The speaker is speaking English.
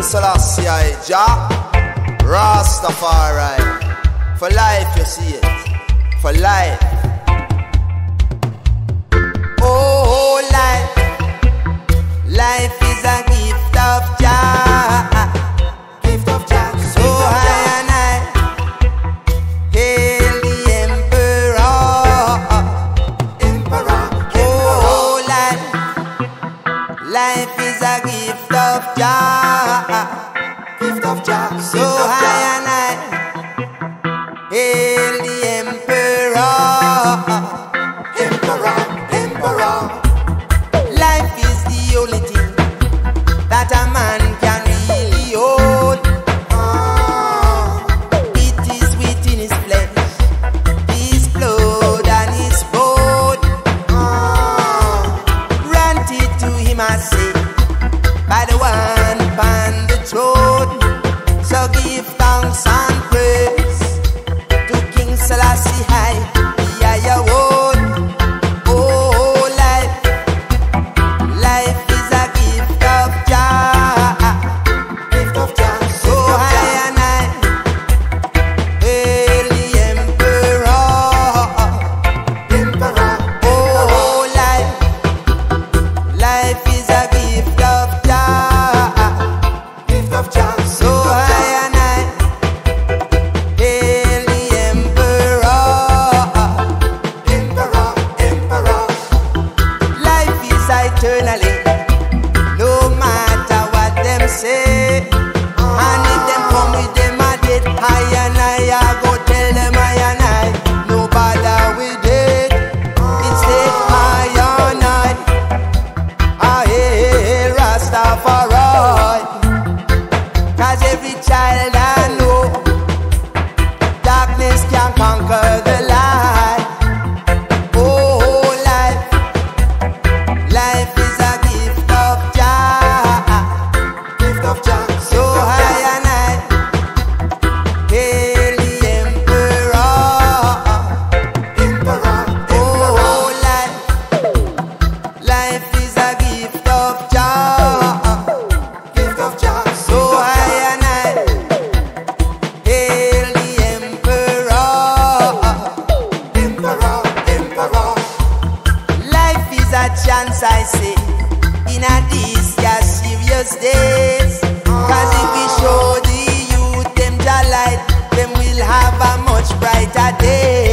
Selassie I Jah Rastafari. For life you see it. For life. Oh, life. Life is a gift of Jah. Gift of Jah. So high and high. Hail the Emperor. Emperor. Oh, life. Life is a gift of Jah. Gift of Jah. So high and high. Hail the Emperor. Emperor. Emperor. Life is the only thing that a man can really hold. It is within his flesh, his blood and his bone. Grant it to him, I say, by the one upon the throne. So give thanks and praise to King Selassie I, the higher one. Oh, life, life is a gift of Jah. Gift of Jah. So high and high. Hail the Emperor. Emperor. Oh, life, life is a gift of Jah. Gift of Jah. So high and high. Hail the Emperor. Emperor. Emperor. Life is eternally, no matter what them say. And if them come with them a dead, I and I go tell them I and I, no bother with it. It's the I and I hail Rastafari. Cause every child I know, darkness can conquer the light. Oh, life, life is a gift of Jah. Gift of Jah. So high and high. Hail the Emperor. Emperor. Oh, life, life is a gift of Jah. Gift of Jah. So high and high. Hail the Emperor. Emperor. Emperor. Life is a chance, I say, in a these serious days. Cause if we show the youth them Jah light, them will have a much brighter day.